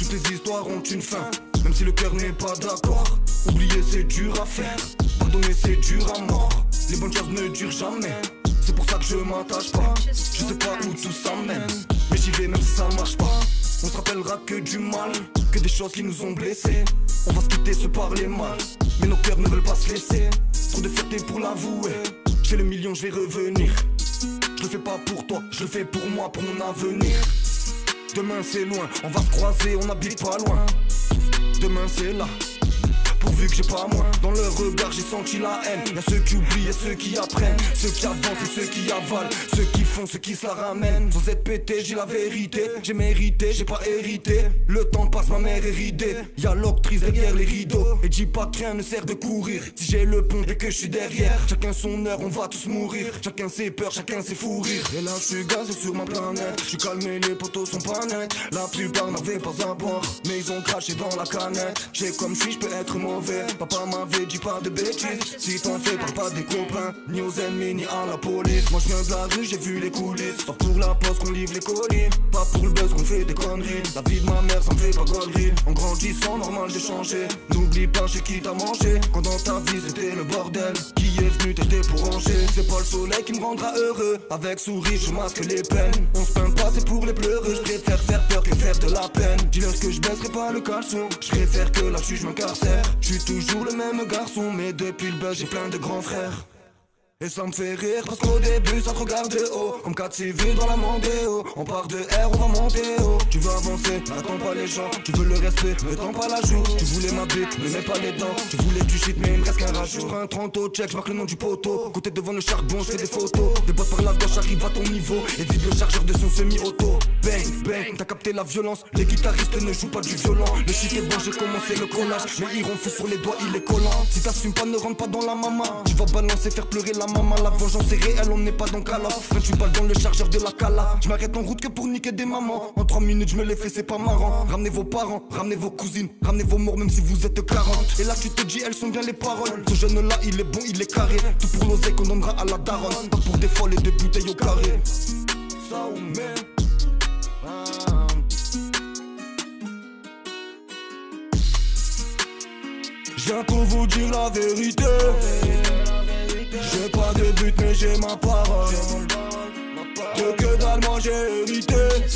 Toutes les histoires ont une fin, même si le cœur n'est pas d'accord. Oublier c'est dur à faire, pardonner c'est dur à mort. Les bonnes choses ne durent jamais, c'est pour ça que je m'attache pas. Je sais pas où tout ça mène, mais j'y vais même si ça marche pas. On se rappellera que du mal, que des choses qui nous ont blessés. On va se quitter, se parler mal, mais nos cœurs ne veulent pas se laisser. Trop de fierté pour l'avouer, je fais le million, je vais revenir. Je le fais pas pour toi, je le fais pour moi, pour mon avenir. Demain c'est loin, on va se croiser, on n'habite pas loin. Demain c'est là, pourvu que j'ai pas moins. Dans leur regard j'ai senti la haine. Y'a ceux qui oublient et ceux qui apprennent, ceux qui avancent et ceux qui avalent, ceux qui font, ceux qui se la ramènent. Sans être pété, j'ai la vérité, j'ai mérité, j'ai pas hérité. Le temps passe, ma mère est ridée. Y'a l'octrice derrière les rideaux, et dis pas que rien ne sert de courir. Si j'ai le pont et que je suis derrière, chacun son heure, on va tous mourir. Chacun ses peurs, chacun ses fous rires. Et là je suis gazé sur ma planète, je suis calmé, les poteaux sont pas nets. La plupart n'avaient pas à boire, mais ils ont craché dans la canette. J'ai comme je suis, je peux être mauvais. Papa m'avait dit pas de bêtises, si t'en fais parle pas des copains, ni aux ennemis ni à la police. Moi je viens de la rue, j'ai vu les coulisses. Pas pour la poste qu'on livre les colis, pas pour le buzz qu'on fait des conneries. La vie de ma mère ça me fait pas gollerie. En grandissant normal de changer, n'oublie pas chez qui t'as mangé. Quand dans ta vie c'était le bordel, qui est venu t'aider pour ranger. C'est pas le soleil qui me rendra heureux, avec sourire je masque les peines. On se peint pas c'est pour les pleureux, je préfère faire peur que faire de la peine. Dis-leur que je baisserai pas le caleçon, je préfère que là-dessus je m'incarcère. Je suis toujours le même garçon, mais depuis le buzz j'ai plein de grands frères. Et ça me fait rire parce qu'au début ça te regarde de haut, comme 4 civils dans la Mondéo. On part de R, on va monter haut. Tu veux avancer, n'attends pas les gens. Tu veux le respect, ne tends pas la joue. Tu voulais ma bite, ne mets pas les dents. Tu voulais du shit mais il me reste qu'un rajout. Je prends un 30 au check, je marque le nom du poteau. Côté devant le charbon, je fais des photos. Des bottes par la gauche arrivent à ton niveau et vide le chargeur de son semi-auto. Bang, bang, t'as capté la violence. Les guitaristes ne jouent pas du violent. Le shit est bon, j'ai commencé le collage, mais il ronfle sur les doigts, il est collant. Si t'assumes pas, ne rentre pas dans la maman. Tu vas balancer, faire pleurer la maman. La vengeance est réelle, on n'est pas dans Call of. 28 balles dans le chargeur de la cala. Je m'arrête en route que pour niquer des mamans. En 3 minutes je me les fais, c'est pas marrant. Ramenez vos parents, ramenez vos cousines, ramenez vos morts même si vous êtes 40. Et là tu te dis elles sont bien les paroles. Ce jeune là il est bon, il est carré. Tout pour l'oseille qu'on donnera à la daronne, pas pour des folles et des bouteilles au carré. Ça ou mais je viens pour vous dire la vérité. J'ai pas de but mais j'ai ma parole. De que dalle moi j'ai hérité.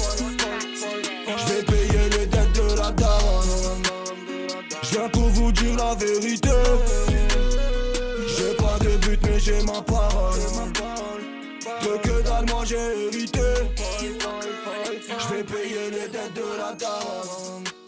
Je vais payer les dettes de la daronne. Je viens pour vous dire la vérité. J'ai pas de but mais j'ai ma parole. De que dalle moi j'ai hérité. Je vais payer les dettes de la daronne.